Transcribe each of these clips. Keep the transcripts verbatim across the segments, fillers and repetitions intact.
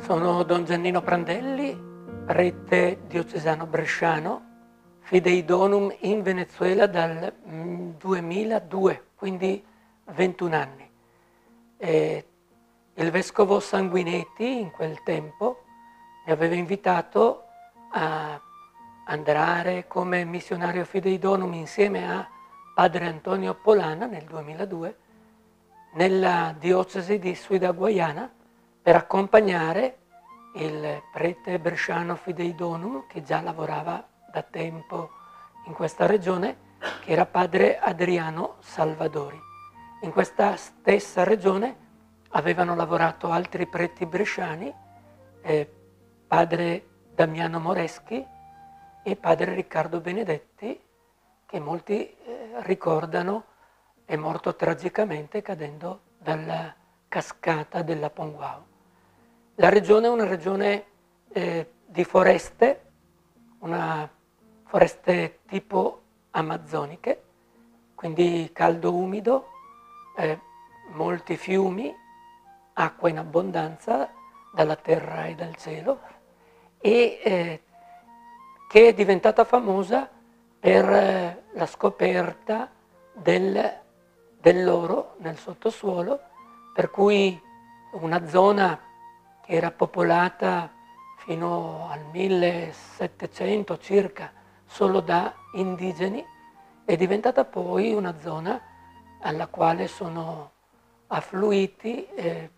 Sono Don Giannino Prandelli, prete diocesano bresciano, Fidei Donum in Venezuela dal duemiladue, quindi ventuno anni. E il vescovo Sanguinetti in quel tempo mi aveva invitato a andare come missionario Fidei Donum insieme a padre Antonio Polana nel duemiladue nella diocesi di Ciudad Guayana per accompagnare il prete bresciano Fidei Donum che già lavorava da tempo in questa regione, che era padre Adriano Salvadori. In questa stessa regione avevano lavorato altri preti bresciani, eh, padre Damiano Moreschi e padre Riccardo Benedetti, che molti eh, ricordano è morto tragicamente cadendo dalla cascata della Ponguao. La regione è una regione eh, di foreste, una foreste tipo amazzoniche, quindi caldo umido, eh, molti fiumi, acqua in abbondanza dalla terra e dal cielo, e eh, che è diventata famosa per eh, la scoperta del, dell'oro nel sottosuolo, per cui una zona che era popolata fino al millesettecento circa solo da indigeni, è diventata poi una zona alla quale sono affluiti eh,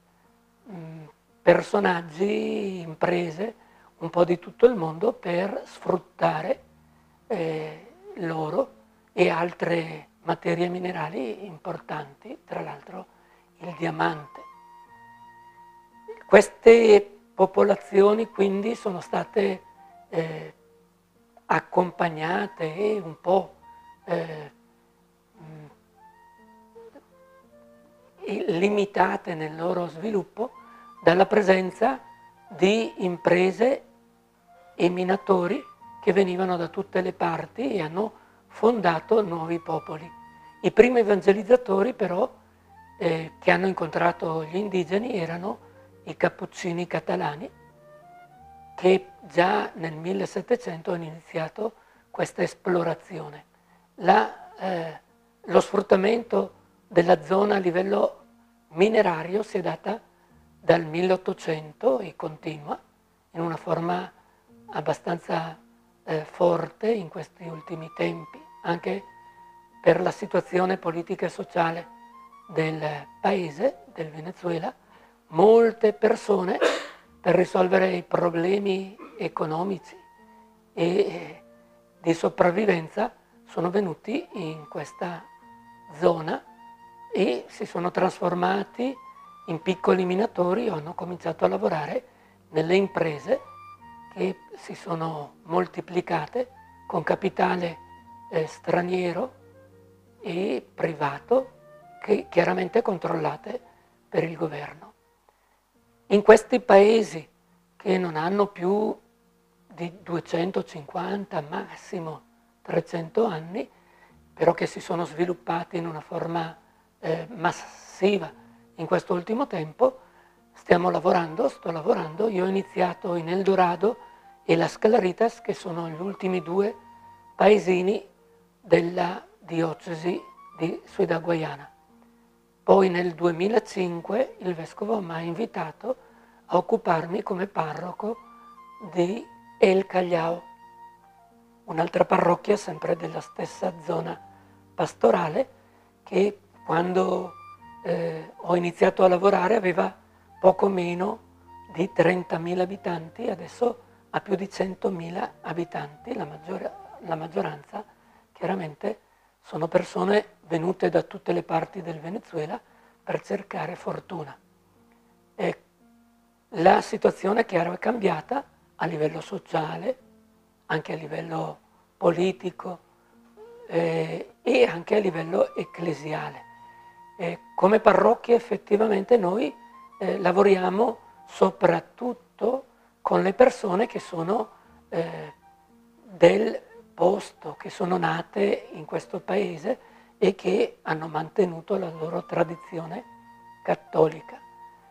personaggi, imprese, un po' di tutto il mondo per sfruttare eh, l'oro e altre materie minerali importanti, tra l'altro il diamante. Queste popolazioni quindi sono state eh, accompagnate e un po' eh, limitate nel loro sviluppo dalla presenza di imprese e minatori che venivano da tutte le parti e hanno fondato nuovi popoli. I primi evangelizzatori però eh, che hanno incontrato gli indigeni erano i cappuccini catalani, che già nel millesettecento hanno iniziato questa esplorazione. La, eh, lo sfruttamento della zona a livello minerario si è data dal milleottocento e continua in una forma abbastanza eh, forte in questi ultimi tempi, anche per la situazione politica e sociale del paese, del Venezuela. Molte persone per risolvere i problemi economici e di sopravvivenza sono venuti in questa zona e si sono trasformati in piccoli minatori o hanno cominciato a lavorare nelle imprese che si sono moltiplicate con capitale eh, straniero e privato, che chiaramente controllate per il governo. In questi paesi che non hanno più di duecentocinquanta, massimo trecento anni, però che si sono sviluppati in una forma eh, massiva in questo ultimo tempo, stiamo lavorando, sto lavorando, io ho iniziato in Eldorado e Las Calaritas, che sono gli ultimi due paesini della diocesi di Ciudad Guayana. Poi nel duemilacinque il vescovo mi ha invitato a occuparmi come parroco di El Callao, un'altra parrocchia sempre della stessa zona pastorale, che quando eh, ho iniziato a lavorare aveva poco meno di trentamila abitanti, adesso ha più di centomila abitanti, la, maggior, la maggioranza chiaramente sono persone venute da tutte le parti del Venezuela per cercare fortuna. E la situazione, chiaro, è cambiata a livello sociale, anche a livello politico eh, e anche a livello ecclesiale. E come parrocchia effettivamente noi eh, lavoriamo soprattutto con le persone che sono eh, del posto, che sono nate in questo paese e che hanno mantenuto la loro tradizione cattolica.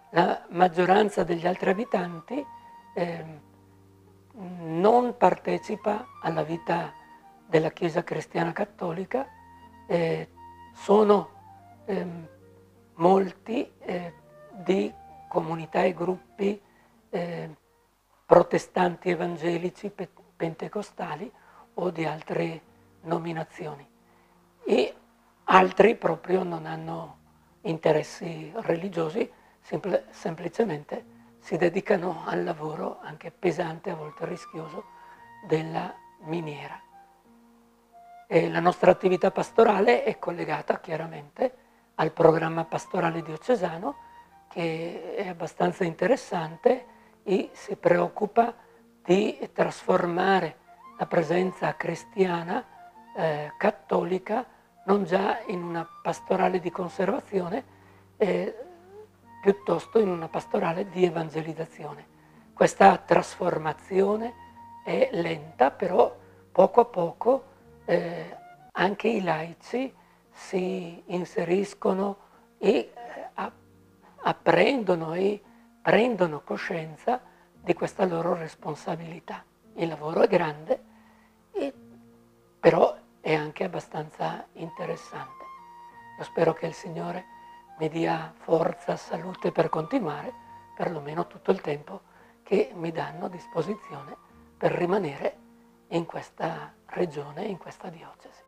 la maggioranza degli altri abitanti eh, non partecipa alla vita della Chiesa cristiana cattolica, eh, sono eh, molti eh, di comunità e gruppi eh, protestanti evangelici, pe- pentecostali o di altre nominazioni, e altri proprio non hanno interessi religiosi, semple- semplicemente si dedicano al lavoro anche pesante, a volte rischioso, della miniera. E la nostra attività pastorale è collegata chiaramente al programma pastorale diocesano, che è abbastanza interessante e si preoccupa di trasformare la presenza cristiana eh, cattolica non già in una pastorale di conservazione, eh, piuttosto in una pastorale di evangelizzazione. Questa trasformazione è lenta, però poco a poco eh, anche i laici si inseriscono e eh, apprendono e prendono coscienza di questa loro responsabilità. Il lavoro è grande, e, però è anche abbastanza interessante. Io spero che il Signore mi dia forza, salute per continuare, perlomeno tutto il tempo che mi danno a disposizione per rimanere in questa regione, in questa diocesi.